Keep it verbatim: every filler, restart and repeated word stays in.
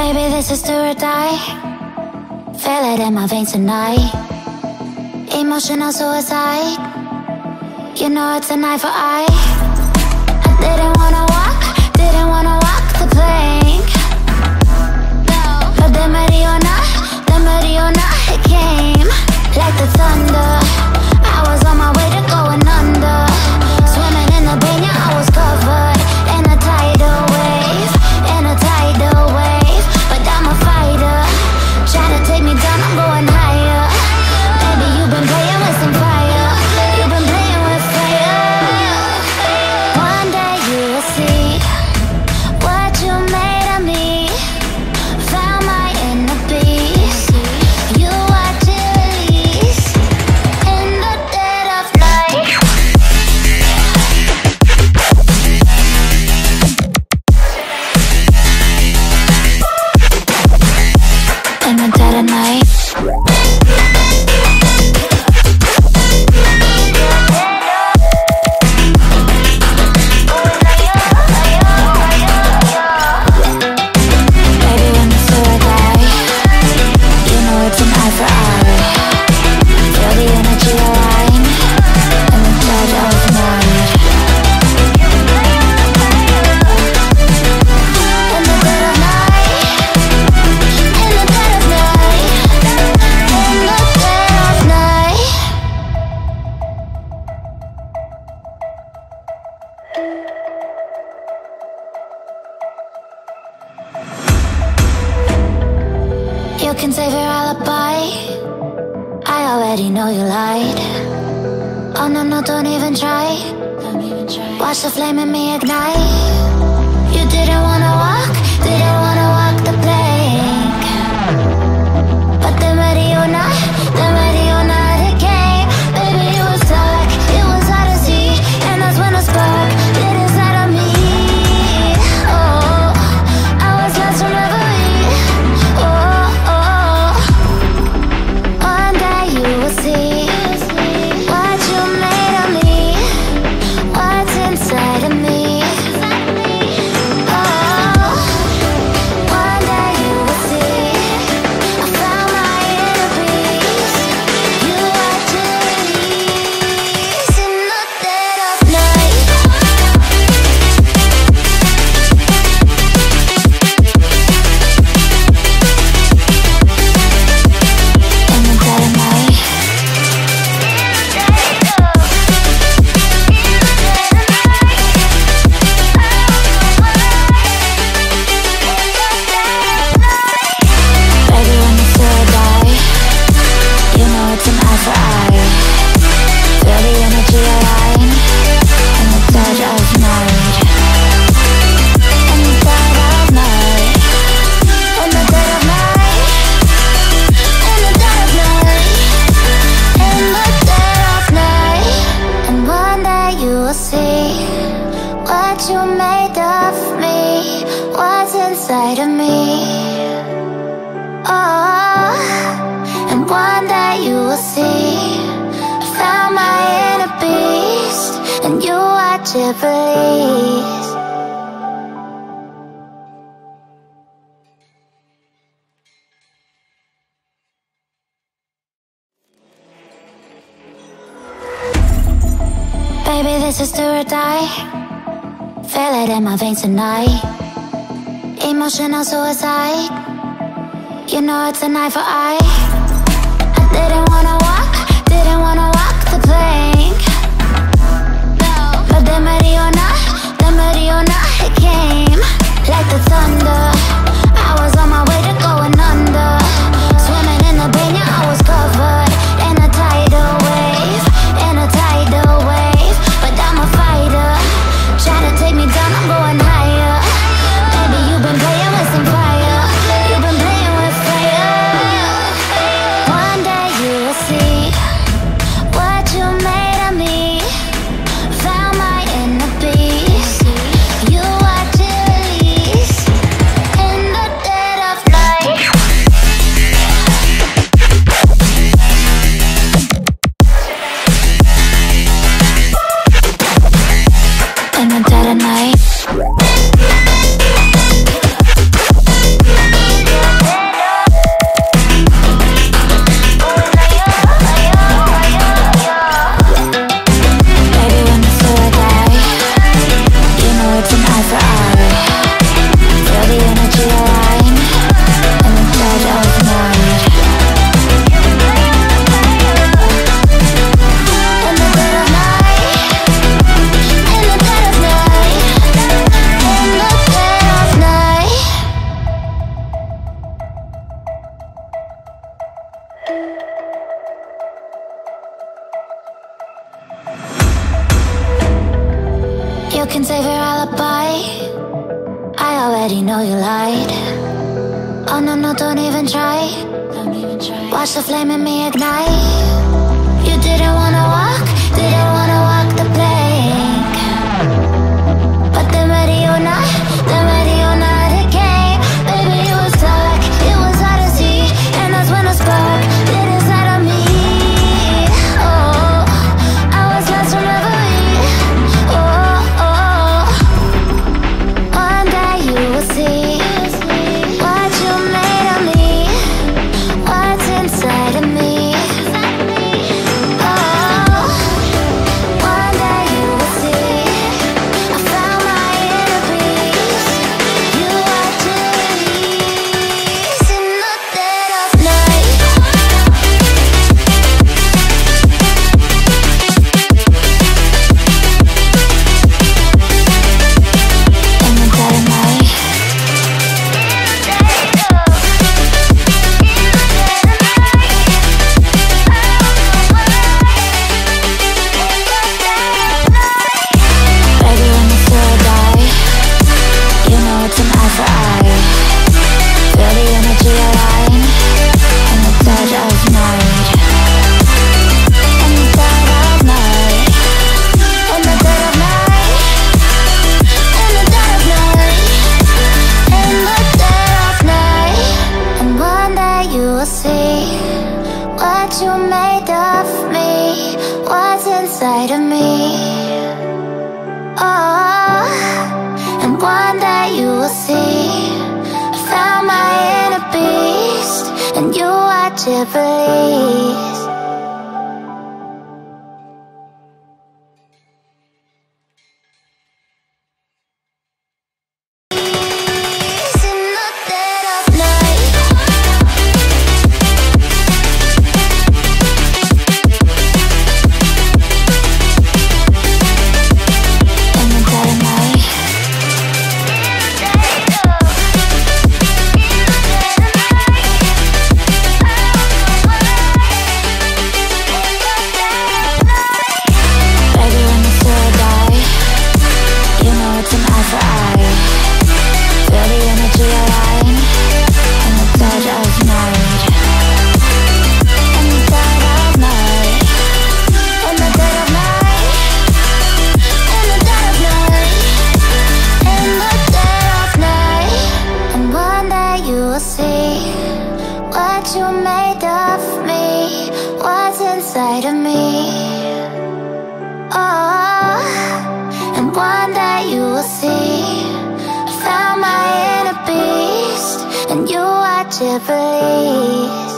Baby, this is do or die. Feel it in my veins tonight. Emotional suicide. You know it's an eye for eye. I didn't wanna walk, didn't wanna walk the plank. But the Mariona, the Mariona, it came like the thunder. I was on my way to going under. Swimming in the banya, I was covered in a tidal wave, in a tidal wave. But I'm a fighter, try to take me down, I'm going higher. Baby, you've been playing with some fire. You've been playing with fire. One day you will see what you made of me. Found my inner beast. You watch it release in the dead of night. In the dead of night. Baby, when you say I die, you know it's an eye for eye. Feel the energy align in the dead of night. In the dead of night. In the dead of night. In the dead of night. You can save your alibi. I already know you lied. Oh no, no, don't even try. Watch the flame in me ignite. You didn't wanna walk, didn't wanna walk the plank. But the Mariona, the Mariona, it came. Baby, it was dark, it was hard to see. And that's when a spark lit inside of me. Oh, I was lost from reverie. Oh, oh, one day you will see what you made of me, what's inside of me. Oh, one day you will see I found my inner peace. You watch it release in the dead of night. In the dead of night. Baby, when you say I die, you know it's an eye for eye. Feel the energy align in the dead of night. In the dead of night. In the dead of night. In the dead of night. In the dead of night. And one day you will see what you made of me, what's inside of me. Oh, and one day you will see I found my inner beast, and you watch it release. Baby, this is do or die. Feel it in my veins tonight. Emotional suicide. You know it's an eye for eye. I didn't wanna walk, didn't wanna walk the plank. But the Mariona, the Mariona, it came like the thunder. I was on my way to going under. Swimming in the banya, I was covered in a tidal wave, in a tidal wave. But I'm a fighter, try to take me down, I'm going higher. Baby, you've been playing with some fire. You've been playing with fire. One day you will see what you made alibi. I already know you lied. Oh no, no, don't even try. Watch the flame in me ignite. You didn't wanna walk, didn't wanna walk the plank. But then ready or not, then ready or not it came. Baby, it was dark, it was hard to see, and that's when a spark lit inside of me. Oh, I was lost from reverie. Oh, oh, one day you will see what you made of me, what's inside of me. Oh, one day you will see I found my inner peace. You are to release in the dead of night. In the dead of night. Baby, when you still die, you know it's an eye for eye. Feel the energy align in the dead of night. In the dead of night. In the dead of night. In the dead of night. In the dead of night. And one day you will see what you made of me, what's inside of me. Oh, and one day you will see I found my inner beast, and you are to release. In the dead of night. In the dead of night. Baby, when you still die, you know it's an eye for eye. Feel the energy align in the dead of night. In the dead of night. In the dead of night. In the dead of night. In the dead of night. And one day you will see what you made of me, what's inside of me. Oh, and one day you will see I found my inner beast, and you are to release.